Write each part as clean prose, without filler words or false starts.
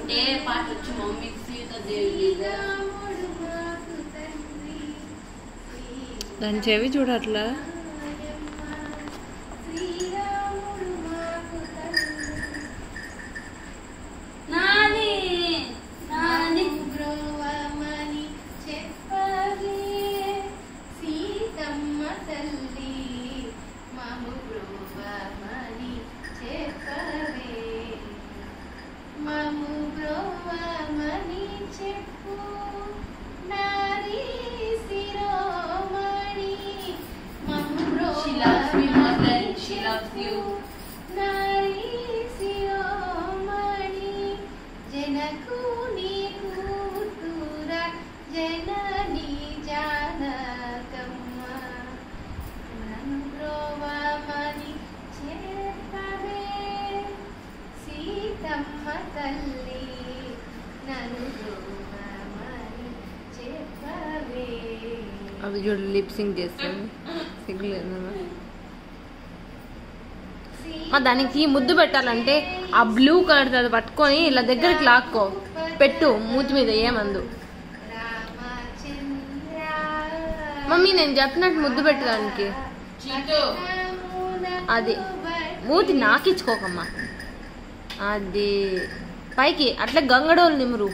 అంటే పాట వచ్చి మమ్మీ సీతాదేవి దాని చెవి చూడట్లా. అది చూడు లిప్ సింక్ చేస్తుంది. సిగ్గులేదు. దానికి ముద్దు పెట్టాలంటే ఆ బ్లూ కలర్ అది పట్టుకొని ఇలా దగ్గరికి లాక్కో పెట్టు మూతి మీద ఏమందు. మమ్మీ నేను చెప్పినట్టు ముద్దు పెట్టడానికి అది మూతి నాకిచ్చుకోకమ్మా. అది పైకి అట్లా గంగడోలు నిమురు.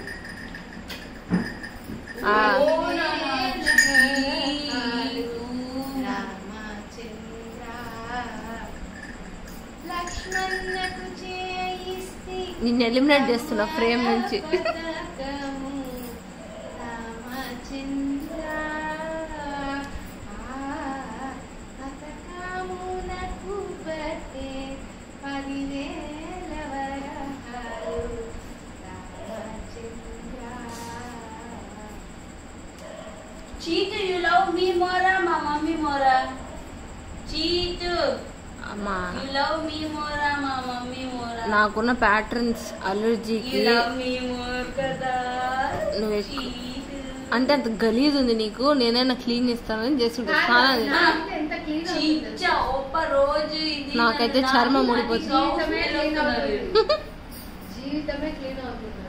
నిన్ను ఎలిమినేట్ చేస్తున్నా ఫ్రేమ్ నుంచి. Cheetu, you love me more, my mommy more. Cheetu, అమ్మా you love me more, my mommy more. నాకున్న ప్యాటర్న్స్ అలర్జీకి You love me more కదా. నువ్వు అంటే అంత గలీజ్ ఉంది నీకు. నేనైనా క్లీన్ చేస్తానని చేసుకుంటా. నాకైతే చర్మం ఊడిపోతుంది. జీవితమే క్లీన్ అవుతుంది.